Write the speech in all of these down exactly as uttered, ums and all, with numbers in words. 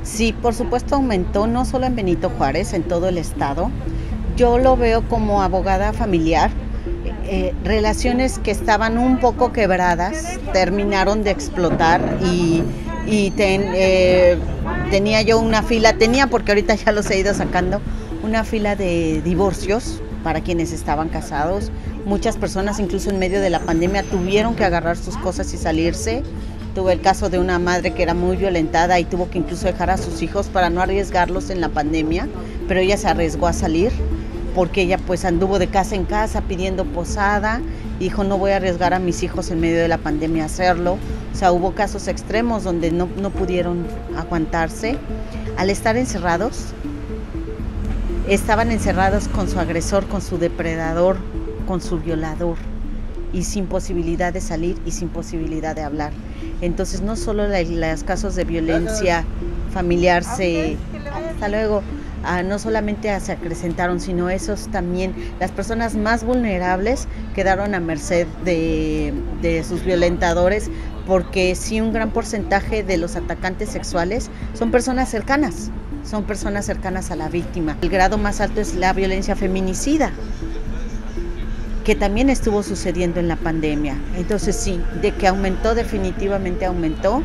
Sí, por supuesto aumentó, no solo en Benito Juárez, en todo el estado. Yo lo veo como abogada familiar. Eh, relaciones que estaban un poco quebradas terminaron de explotar y, y ten, eh, tenía yo una fila, tenía porque ahorita ya los he ido sacando, una fila de divorcios para quienes estaban casados. Muchas personas, incluso en medio de la pandemia, tuvieron que agarrar sus cosas y salirse. Tuve el caso de una madre que era muy violentada y tuvo que incluso dejar a sus hijos para no arriesgarlos en la pandemia, pero ella se arriesgó a salir porque ella pues anduvo de casa en casa pidiendo posada, y dijo no voy a arriesgar a mis hijos en medio de la pandemia a hacerlo. O sea, hubo casos extremos donde no, no pudieron aguantarse. Al estar encerrados, estaban encerrados con su agresor, con su depredador, con su violador, y sin posibilidad de salir y sin posibilidad de hablar. Entonces no solo los casos de violencia familiar se, hasta luego, ah, no solamente se acrecentaron, sino esos también, las personas más vulnerables quedaron a merced de, de sus violentadores, porque sí, un gran porcentaje de los atacantes sexuales son personas cercanas, son personas cercanas a la víctima. El grado más alto es la violencia feminicida, que también estuvo sucediendo en la pandemia. Entonces sí, de que aumentó, definitivamente aumentó.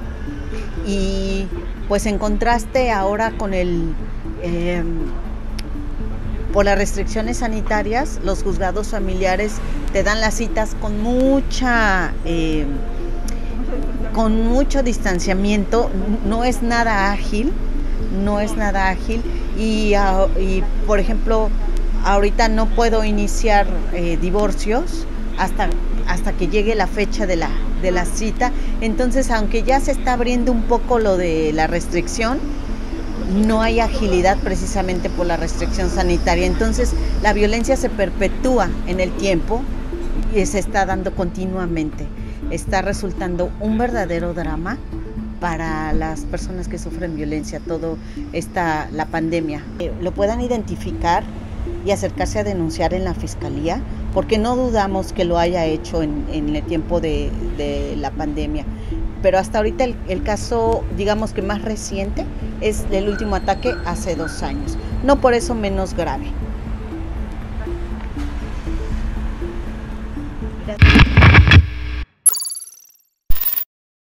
Y pues en contraste ahora con el, eh, por las restricciones sanitarias, los juzgados familiares te dan las citas con mucha, eh, con mucho distanciamiento, no es nada ágil, no es nada ágil y, y por ejemplo, ahorita no puedo iniciar eh, divorcios hasta, hasta que llegue la fecha de la, de la cita. Entonces, aunque ya se está abriendo un poco lo de la restricción, no hay agilidad precisamente por la restricción sanitaria. Entonces, la violencia se perpetúa en el tiempo y se está dando continuamente. Está resultando un verdadero drama para las personas que sufren violencia, todo esta, la pandemia. Eh, lo puedan identificar y acercarse a denunciar en la fiscalía, porque no dudamos que lo haya hecho en, en el tiempo de, de la pandemia. Pero hasta ahorita el, el caso, digamos que más reciente, es el último ataque hace dos años. No por eso menos grave. Gracias.